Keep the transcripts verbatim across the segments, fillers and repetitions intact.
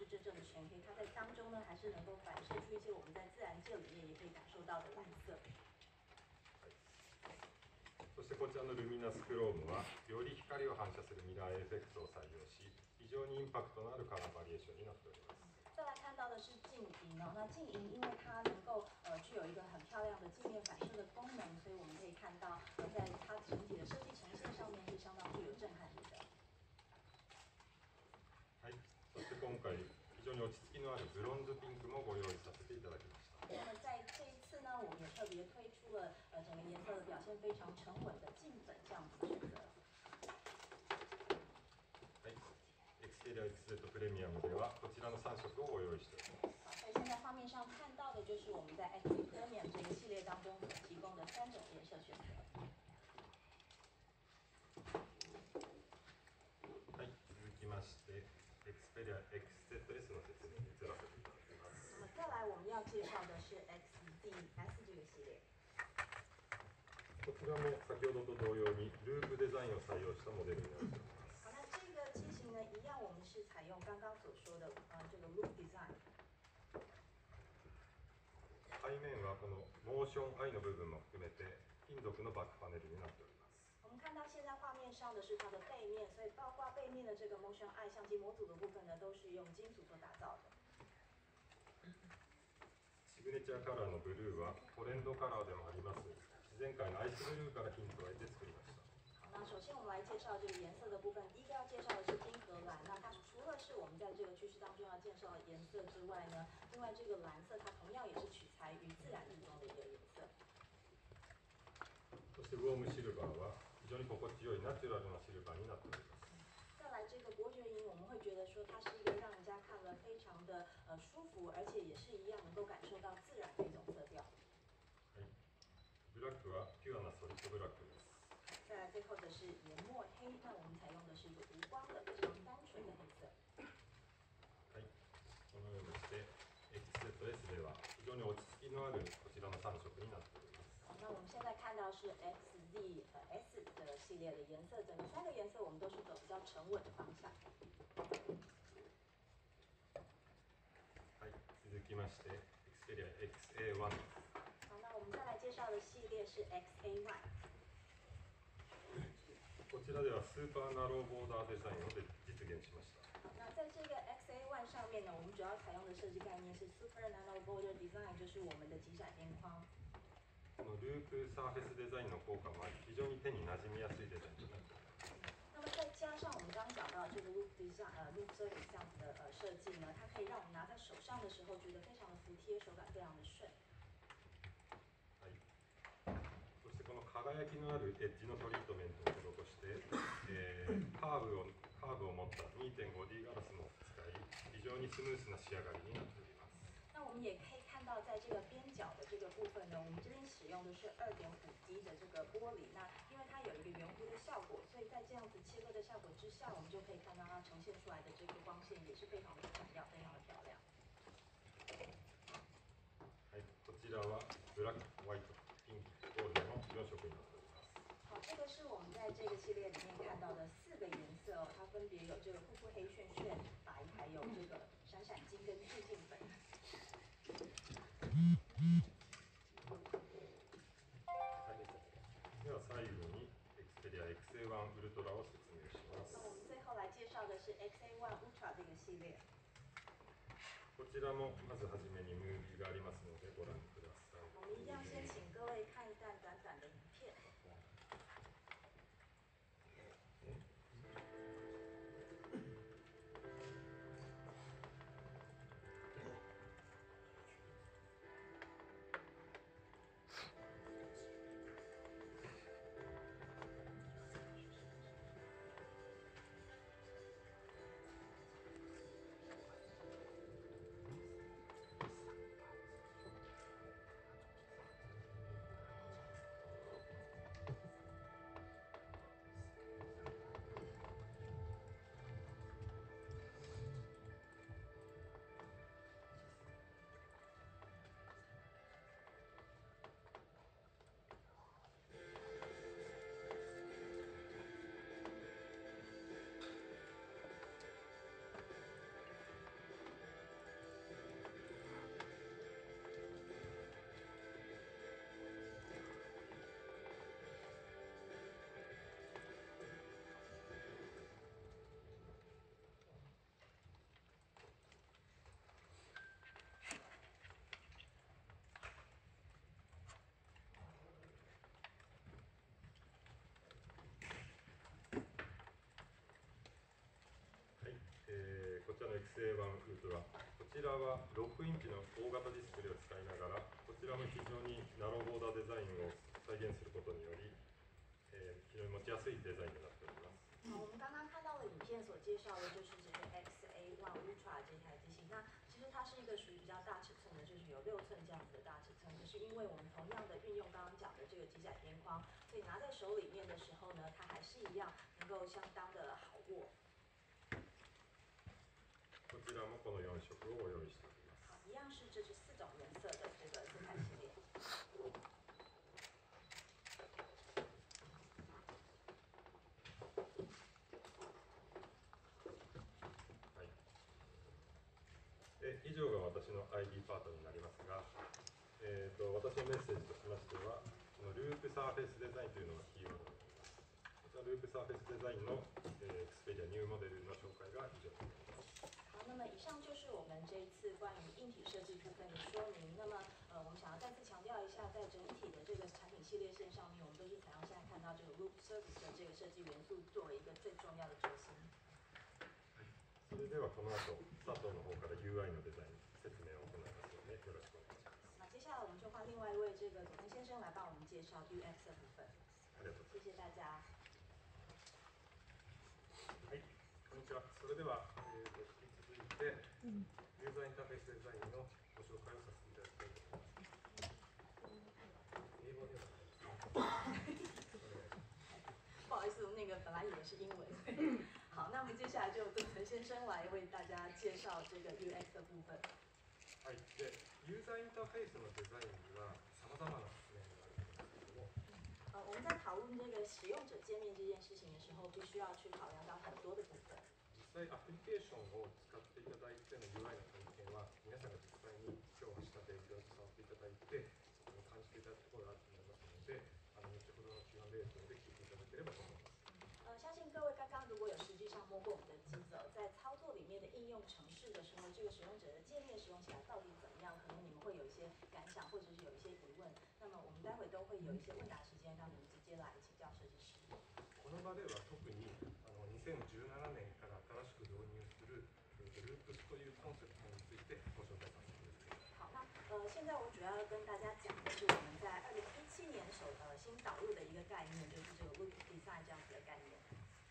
真正的全黑，它在当中呢还是能够反射出一些我们在自然界里面也可以感受到的蓝色。 そしてこちらのルミナスクロームはより光を反射するミラーエフェクトを採用し、非常にインパクトのあるカラーバリエーションになっております。 再来看到的是镜银哦，那镜银因为它能够呃具有一个很漂亮的镜面反射的功能，所以我们可以看到呃在它整体的设计呈现上面是相当具有震撼力的。 はい、そして今回非常に落ち着きのあるブロンズピンクもご用意させていただきました。 那么在这一次呢，我们也特别推出了呃整个颜色的表现非常沉稳的镜粉这样子的选择。 はい、エクステリア エックスゼット プレミアムではこちらのさん色をご用意しております。 好，所以现在画面上看到的就是我们在 X Z Premium 这个系列当中所提供的三种颜色选择。 はい、続きまして、エクスペリア エックスゼットエス の説明に移らせていただきます。 那么再来我们要介绍的是 X D S 这个系列。 こちらも先ほどと同様にループデザインを採用したモデルになっております。 好，那这个机型呢，一样我们是采用刚刚所说的呃这个 loop design。 背面はこのモーションアイの部分も含めて金属のバックパネルになっております。 我们看到现在画面上的是它的背面，所以包括背面的这个 Motion Eye 相机模组的部分呢，都是用金属所打造的。 シグネチャーカラーのブルーはトレンドカラーでもあります自然界のアイスブルーからヒントを得て作りました。 好，那首先我们来介绍这个颜色的部分。第一个要介绍的是冰河蓝，那它除了是我们在这个趋势当中要介绍的颜色之外呢，另外这个蓝色它同样也是取材于自然域中的一个颜色。 そしてウォームシルバーは非常に心地よいナチュラルなシルバーになっております。 再来这个伯爵银，我们会觉得说它是一个让人家看了非常的呃舒服，而且也是一样能够感受到自然的一种色调。 はい、ブラックはピュアなソリッドブラックです。 再来最后的是研墨黑，那我们采用的是一个无光的非常单纯的黑色。 はい、このようにして エックスゼットエス では非常に落ち着きのあるこちらのさん色になっております。 那我们现在看到是 X Z 和 S 的系列的颜色，整个三个颜色我们都是走比较沉稳的方向。 はい、続きまして Xperia エックスエーワン です。 好，那我们再来介绍的系列是 X A one。 こちらではスーパーナローボーダーデザインを実現しました。 好，那在这个 X A one 上面呢，我们主要采用的设计概念是 Super Nano Border Design，就是我们的极窄边框。 このループサーフェスデザインの効果もあり、非常に手に馴染みやすいデザインとなっています。 那么再加上我们刚刚讲到这个 loop design 呃 loop surface 这样子的呃设计呢，它可以让我们拿在手上的时候觉得非常的服帖，手感非常的顺。 はい。そしてこの輝きのあるエッジのトリートメントを施して、えー、カーブをカーブを持った にてんごディー ガラスも使い、非常にスムースな仕上がりになっております。 那我们也可以看到，在这个边角的这个部分呢，我们这边使用的是 二点五 D 的这个玻璃。那因为它有一个圆弧的效果，所以在这样子切割的效果之下，我们就可以看到它呈现出来的这个光线也是非常的闪耀，非常的漂亮。 はい、こちらはブラック、ホワイト、ピンク、ゴールドのよん色になっております。 好，这个是我们在这个系列里面看到的四个颜色哦，它分别有这个酷酷黑炫炫、白，还有这个闪闪金跟致敬粉。 では最後に Xperia エックスエーワン ウルトラを説明します。 那我们最后来介绍的是 X A one Ultra 这个系列。 こちらもまずはじめにムービーがありますのでご覧ください。 我们一样先请各位看一段短短的影片。 の エックスエー 版ウルトラ、こちらはろくインチの大型ディスプレイを使いながら、こちらも非常にナローボーダーデザインを再現することにより、えー、非常に持ちやすいデザインになっております。 好，我们刚刚看到的影片所介绍的就是这个 X A One Ultra 这台机型。那其实它是一个属于比较大尺寸的，就是有六寸这样子的大尺寸。可是因为我们同样的运用刚刚讲的这个机载边框，所以拿在手里面的时候呢，它还是一样能够相当的好握。 こちらもこのよん色をご用意しております。 好，一样是这是四种颜色的这个色彩系列。 以上が私の アイディー パートになりますが、えー、と私のメッセージとしましては、このループサーフェイスデザインというのがキーワードになります。こちらループサーフェイスデザインの、えー、Xperiaニューモデルの紹介が以上になります。 好，那么以上就是我们这一次关于硬体设计部分的说明。那么，呃，我们想要再次强调一下，在整体的这个产品系列线上面，我们都是采用现在看到这个 Loop Service 的这个设计元素作为一个最重要的核心。 それではこの後、佐藤の方から ユーアイ のデザイン説明を行いますので、よろしくお願いします。 那接下来我们就换另外一位这个佐藤先生来帮我们介绍 U X 的部分。 ありがとうございます。 谢谢大家。 はい、こんにちは。それでは、えー、と引き続いて、うん、ユーザーインターフェースデザインのご紹介をさせていただきたいと思います。英語ではないですね。 不好意思，那个本来以为是英文。好，那我们接下来就佐藤先生来为大家介绍这个 U X 的部分。 はい、でユーザーインターフェースのデザインには様々な面があるんですけども、 呃，我们在讨论这个使用者界面这件事情的时候，必须要去考量到很多的部分。 実際アプリケーションを使っていただいての ユーアイ の体験は、皆さんが実際に今日明日勉強して触っていただいて、そこに感じていただくところがあると思いますので、あの後ほどの キューアンドエー 等で聞いていただければと思います。 呃，相信各位刚刚如果有实际上摸过我们的机子，在操作里面的应用程式的时候，这个使用者的界面使用起来到底怎么样？可能你们会有一些感想，或者是有一些疑问。那么我们待会都会有一些问答时间，让你们直接来请教设计师。 この場では特にあのにせんじゅうななねんから新しく導入するループスというコンセプトについてご紹介させてください。 好，那呃，现在我主要要跟大家讲的是我们在二零一七年首呃新导入的一个概念，就是这个 Loop Design 这样子的概念。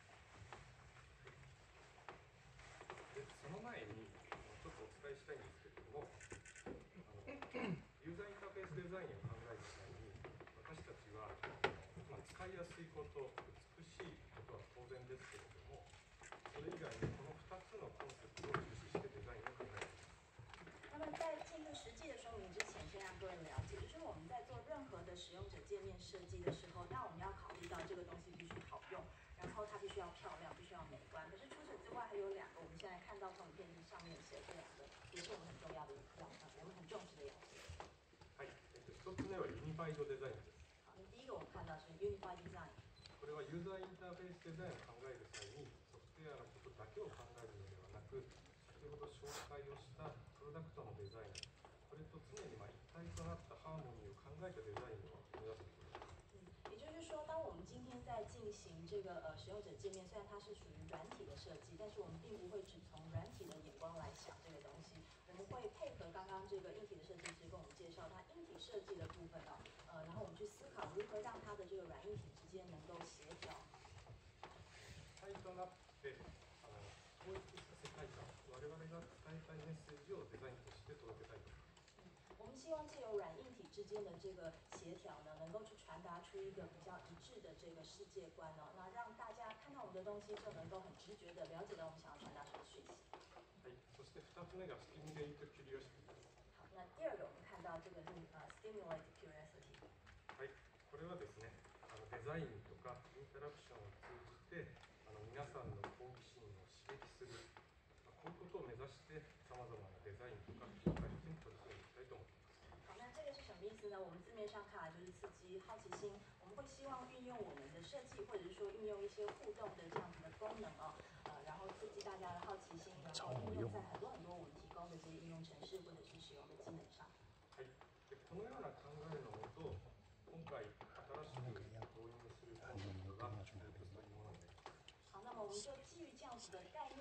でその前にちょっとお伝えしたいんですけれども、あのユーザーインターフェースデザインを考える際に、私たちは、まあ、使いやすいこと、美しいことは当然ですけれども、それ以外にこのふたつのコンセプトを重視してデザインを考えています。 那么在进入实际的说明之前，先让各位了解，就是我们在做任何的使用者界面设计的时候，那我们要考虑到这个东西必须好用，然后它必须要漂亮，必须要美观。可是除此之外，还有两个我们现在看到投影片上面写的这两个，也是我们很重要的要素，我们很重视的要素。 はい、えっと、一つ目はユニファイドデザインです。 好，那第一个我们看到是 Unified Design。 これはユーザーインターフェースデザインを考える際に、ソフトウェアのことだけを考えるのではなく、先ほど紹介をしたプロダクトのデザイン、これと常にまあ一体となったハーモニーを考えたデザインを目指すことです。 也就是说，当我们今天在进行这个呃使用者界面，虽然它是属于软体的设计，但是我们并不会只从软体的眼光来想这个东西，我们会配合刚刚这个硬体的设计师跟我们介绍它硬体設計的部分哦，呃，然后我们去思考如何让它的这个软硬体之间能够协调。 一体となってあの統一した世界観、我々が伝えたいメッセージをデザインとして届けたいと思います。 我们希望借由软硬体之间的这个协调呢，能够去传达出一个比较一致的这个世界观哦，那让大家看到我们的东西就能够很直觉的了解到我们想要传达什么讯息。 はい、そしてふたつめがスティミュレイトキュリオシティです。 好，那第二个我们看到这个是呃 stimulate curiosity。 はい、これはですね、あのデザインとかインタラクションを通じてあの皆さんの好奇心を刺激する、まあ、こういうことを目指してさまざまなデザインとか開発に取り組んでいきたいと思っています。 好，那这个是什么意思呢？我们字面上看来就是刺激好奇心，我们会希望运用我们的设计，或者是说运用一些互动的这样子的功能哦，呃，然后刺激大家的好奇心，然后运用在很多很多我们提供的这些应用程式或者是使用的机能上。 はい、でこのような考えのもと、今回新しく導入するコンセプトがループスというものになります。 好，那么我们就基于这样子的概念所设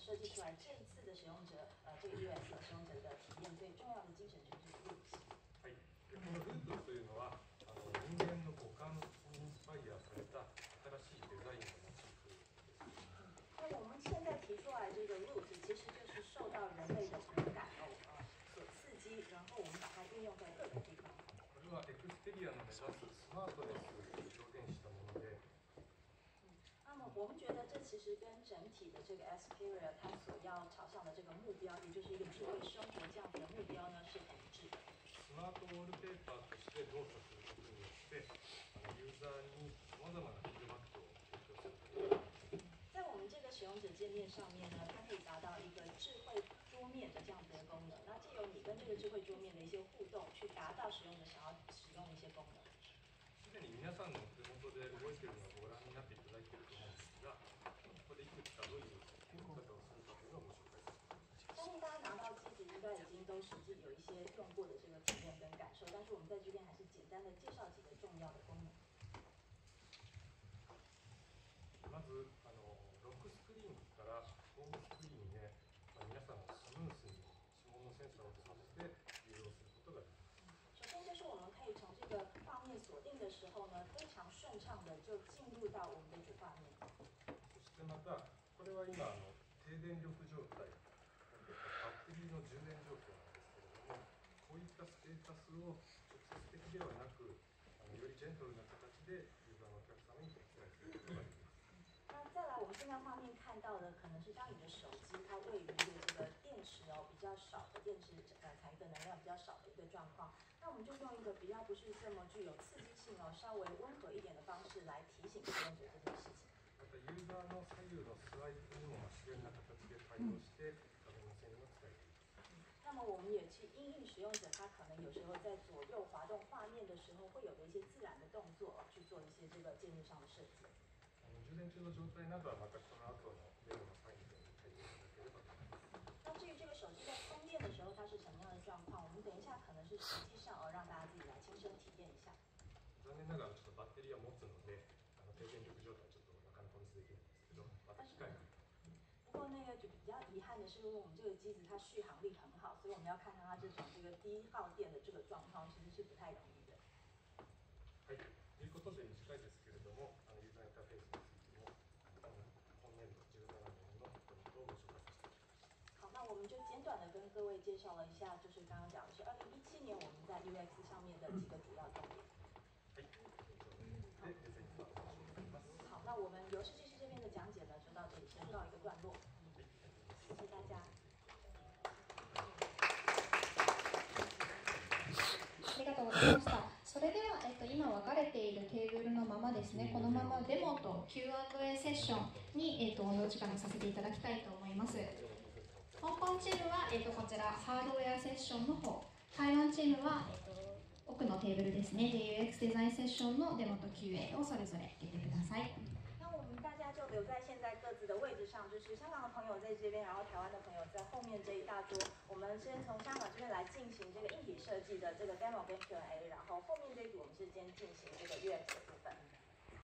设计出来这一次的使用者呃这个 U X 使用者的体验最重要的精神就是 Loop。 はい。でこのループというのはあの人間の五感にインスパイアされた新しいデザインのモチーフです。 那我们现在提出来这个 Loop 其实就是受到人类的五感哦呃所刺激，然后我们把它运用在各个地方。 これはエクスペリアの目指すスマートネスを表現したもので。 那么我们觉得这其实跟整体的这个 Xperia 它所要朝向的这个目标，也就是一个智慧生活这样子的目标呢，是很一致的。 スマートウォールペーパーとして動作することによってあのユーザーにさまざまなフィードバックを提供することができます。 在我们这个使用者界面上面呢，它可以达到一个智慧桌面的这样子的功能。那借由你跟这个智慧桌面的一些互动，去达到使用者想要使用的一些功能。 すでに皆さんのお手元で動いているのをご覧になっていただいていると思うんですが、ここでいくつかどういう使い方をするかというのをご紹介させていただきます。 相信大家拿到机子应该已经都实际有一些用过的这个体验跟感受，但是我们在这边还是简单的介绍几个重要的功能。 まずあのロックスクリーンからホームスクリーンへ、まあ、皆さんがスムースに指紋のセンサーを通じて利用することができます。 首先就是我们可以从这个画面锁定的时候呢，非常顺畅的就进入到我们的主画面。 そしてまたこれは今あの低電力状態、バッテリーの充電状況なんですけれども、こういったステータスを直接的ではなく、あのよりジェントルな形でユーザーのお客様にお伝えすることができます。 那再来，我们现在画面看到的可能是当你的手机它位于一个这个电池哦比较少的电池呃残余的能量比较少的一个状况，那我们就用一个比较不是这么具有刺激性哦，稍微温和一点的方式来提醒使用者这件事情。 またユーザーの左右のスワイプにも自然な形で対応して画面の性能を伝えています。 那么我们也去因应使用者他可能有时候在左右滑动画面的时候会有的一些自然的动作、哦、去做一些这个界面上的设计。 充電中の状態などはまたこの後のデモの際に対応いただければと思います。 那至于这个手机在充电的时候它是什么样的状况，我们等一下可能是实际上哦让大家自己来亲身体验一下。 残念ながらちょっとバッテリーは持つので、あの低電力状態ちょっとなかなかお見せできないんですけど、また機会に。 不过那个就比较遗憾的是，因为我们这个机子它续航力很好，所以我们要看看它这种这个低耗电的这个状况，其实是不太容易的。 はい。ということで短いですけれども、あのユーザーインターフェースについても今年度じゅうななねんのポイントをご紹介させていただきました。 好，那我们就简短的跟各位介绍了一下，就是刚刚讲的是二零一七年我们在 U X 上面的几个主要重点。 はい。で、デザインはお願いします。 好，那我们由设计师这边的讲解呢，就到这里先告一个段落。谢谢大家。 ありがとうございました。それでは、えっと、今分かれているテーブルのままですね、このままデモと キューアンドエー セッションに、えっと、お時間させていただきたいと思います。香港チームは、えっと、こちらハードウェアセッションの方、台湾チームは、えっと、奥のテーブルですね、ユーエックス デザインセッションのデモと キューエー をそれぞれ入れてください。 那我们大家就留在现在各自的位置上，就是香港的朋友在这边，然后台湾的朋友在后面这一大桌。我们先从香港这边来进行这个硬体设计的这个 demo 跟 Q and A， 然后后面这一组我们是先进行这个 U X 的部分。